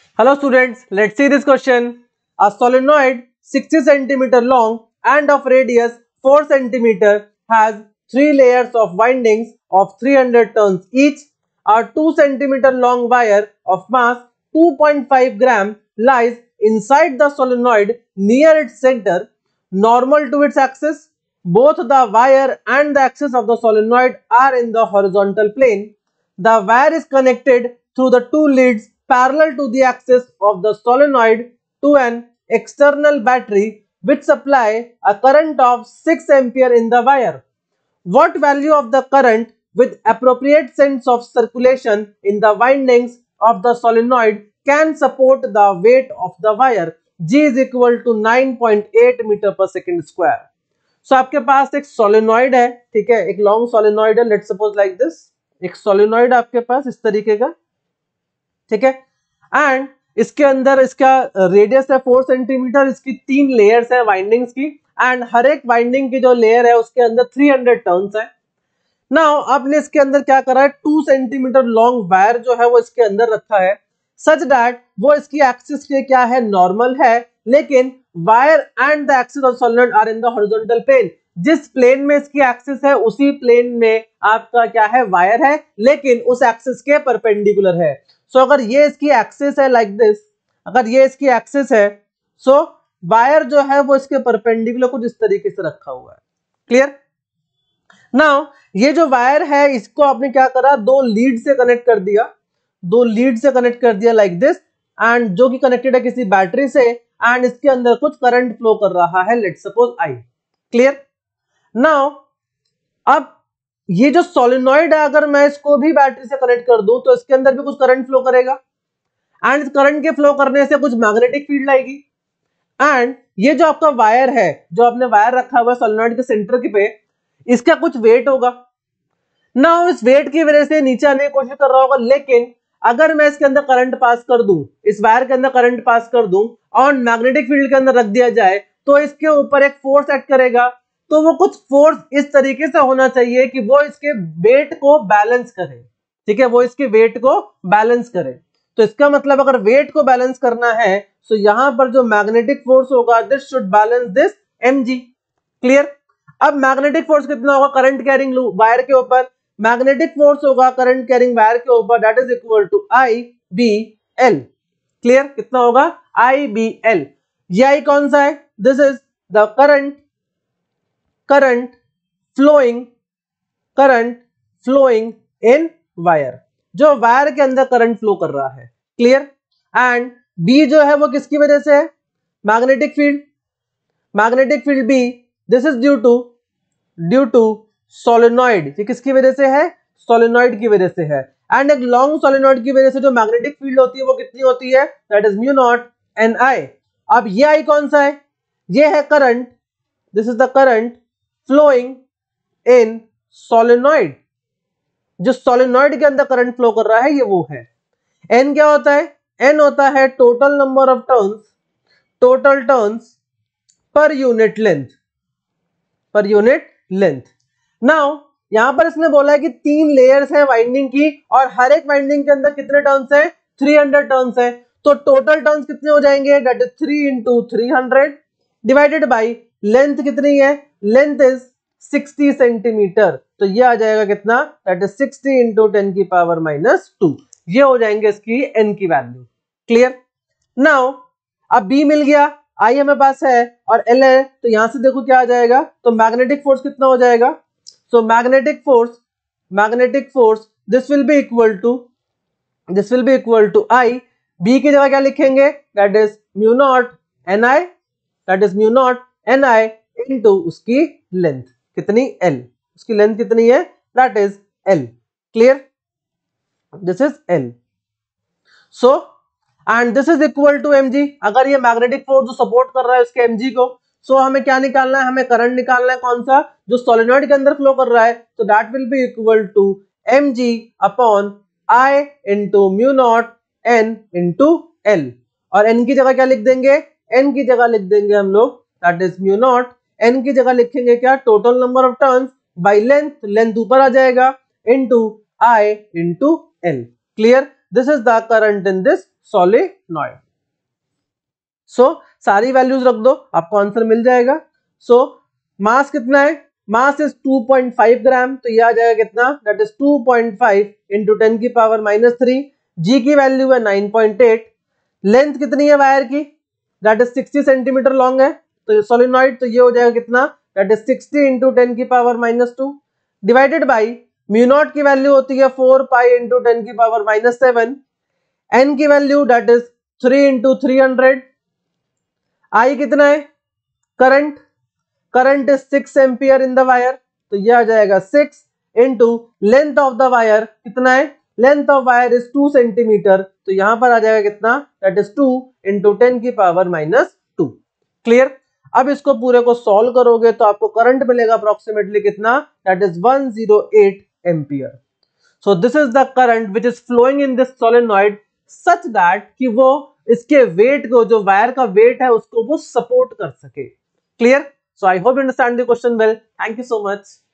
Hello students, let's see this question. A solenoid 60 centimeter long and of radius 4 centimeter has 3 layers of windings of 300 turns each. A 2 centimeter long wire of mass 2.5 gram lies inside the solenoid near its center, normal to its axis. Both the wire and the axis of the solenoid are in the horizontal plane. The wire is connected through the two leads parallel to the axis of the solenoid to an external battery which supply a current of 6 ampere in the wire. What value of the current with appropriate sense of circulation in the windings of the solenoid can support the weight of the wire? G is equal to 9.8 metre पर second square. So आपके पास एक solenoid है, ठीक है, एक long solenoid है, let's suppose like this. एक सोलेनॉइड आपके पास इस तरीके का, ठीक है, एंड इसके अंदर इसका रेडियस है 4 सेंटीमीटर, इसकी 3 लेयर्स है वाइंडिंग्स की, एंड हर एक वाइंडिंग की जो लेयर है उसके अंदर 300 टर्न्स है. नाउ आपने इसके अंदर क्या करा है, 2 सेंटीमीटर लॉन्ग वायर जो है वो इसके अंदर रखा है सच दैट वो इसकी एक्सिस के क्या है, नॉर्मल है, लेकिन wire and the axis of solenoid are in the horizontal plane. जिस प्लेन में इसकी एक्सिस है उसी प्लेन में आपका क्या है, वायर है, लेकिन उस एक्सिस के परपेंडिकुलर है. सो अगर ये इसकी एक्सिस है लाइक दिस, अगर ये इसकी एक्सिस है, सो वायर जो है वो इसके परपेंडिकुलर कुछ इस तरीके से रखा हुआ है. क्लियर? नाउ ये जो वायर है इसको आपने क्या करा, दो लीड से कनेक्ट कर दिया, दो लीड से कनेक्ट कर दिया लाइक दिस, एंड जो कि कनेक्टेड है किसी बैटरी से, एंड इसके अंदर कुछ करंट फ्लो कर रहा है, let's suppose I. Clear? Now अब ये जो सोलेनॉइड है अगर मैं इसको भी बैटरी से कनेक्ट कर दूं तो इसके अंदर भी कुछ करंट फ्लो करेगा, एंड इस करंट के फ्लो करने से कुछ मैग्नेटिक फील्ड आएगी, एंड ये जो आपका वायर है, जो आपने वायर रखा हुआ है सोलेनॉइड के सेंटर के पे, इसका कुछ वेट होगा. नाउ इस वेट की वजह से नीचे आने की कोशिश कर रहा होगा, लेकिन अगर मैं इसके अंदर करंट पास कर दूं, इस वायर के अंदर करंट पास कर दूं और मैग्नेटिक फील्ड के अंदर रख दिया जाए तो इसके ऊपर एक फोर्स एक्ट करेगा. तो वो कुछ फोर्स इस तरीके से होना चाहिए कि वो इसके वेट को बैलेंस करे, ठीक है, वो इसके वेट को बैलेंस करे. तो इसका मतलब अगर वेट को बैलेंस करना है तो यहां पर जो मैग्नेटिक फोर्स होगा this should balance this mg. Clear? अब मैग्नेटिक फोर्स कितना होगा करंट कैरिंग वायर के ऊपर, मैग्नेटिक फोर्स होगा करंट कैरिंग वायर के ऊपर, that is equal to IBL. Clear? कितना होगा, IBL. ये आई कौन सा है, this is the current flowing in wire, जो वायर के अंदर करंट फ्लो कर रहा है. क्लियर? एंड B जो है वो किसकी वजह से है, magnetic field B, this is due to solenoid. ये किसकी वजह से है, सोलेनॉइड की वजह से है. एंड एक लॉन्ग सोलेनॉइड की वजह से जो मैग्नेटिक फील्ड होती है वो कितनी होती है, that is mu naught NI. अब ये आई कौन सा है, ये है current, this is the current flowing in solenoid. जो सोलेनॉइड के अंदर करंट फ्लो कर रहा है ये वो है. N क्या होता है, N होता है total number of turns per unit length. Now यहां पर इसने बोला है कि 3 लेयर्स है वाइंडिंग की, और हर एक वाइंडिंग के अंदर कितने टर्न्स है, 300 टर्न्स है. तो टोटल टर्न्स कितने हो जाएंगे, that is 3 into 300 divided by length कितनी है, लेंथ इज 60 सेंटीमीटर. तो ये आ जाएगा कितना, दैट इज 60 into 10 की पावर -2. ये हो जाएंगे इसकी n की वैल्यू. क्लियर? नाउ अब B मिल गया, I हमें पास है और L है, तो यहां से देखो क्या आ जाएगा, तो मैग्नेटिक फोर्स कितना हो जाएगा, so magnetic force this will be equal to I. B की जगह क्या लिखेंगे, that is mu naught NI into उसकी लेंथ कितनी, L. उसकी लेंथ कितनी है, that is L. Clear? This is L. So and this is equal to mg. अगर ये मैग्नेटिक फोर्स जो सपोर्ट कर रहा है उसके mg को, सो हमें क्या निकालना है, हमें करंट निकालना है, कौन सा, जो सोलेनॉइड के अंदर फ्लो कर रहा है. तो that will be equal to mg upon I into mu naught N into L. और N की जगह क्या लिख देंगे, N की जगह लिख देंगे हम लोग, that is mu naught, N की जगह लिखेंगे क्या, total number of turns by length ऊपर आ जाएगा, into I into L. Clear? This is the current in this solenoid. So सारी वैल्यूज रख दो, आपको आंसर मिल जाएगा। सो मास कितना है, मास इज 2.5 ग्राम, तो ये आ जाएगा कितना, दैट इज 2.5 इंटू 10 की पावर -3। जी की वैल्यू है 9.8। लेंथ कितनी है वायर की, दैट इज 60 सेंटीमीटर लॉन्ग है, तो सोलेनॉइड, तो ये हो जाएगा कितना, दैट इज 60 इंटू 10 की power -2 divided by mu naught की वैल्यू होती है 4 पाई इंटू 10 की पावर -7। एन की value that is 3 into 300। I कितना है, current, current is 6 ampere in the wire, तो यह आ जाएगा 6 into length of the wire कितना है, length of wire is 2 centimetre, तो यहां पर आ जाएगा कितना, दैट इज 2 इंटू 10 की पावर -2। क्लियर। अब इसको पूरे को सॉल्व करोगे तो आपको करंट मिलेगा अप्रोक्सीमेटली कितना, that is 108 ampere. So this is the current which is flowing in this solenoid such that कि वो इसके वेट को, जो वायर का वेट है उसको वो सपोर्ट कर सके। Clear. So I hope you understand the question well. Thank you so much.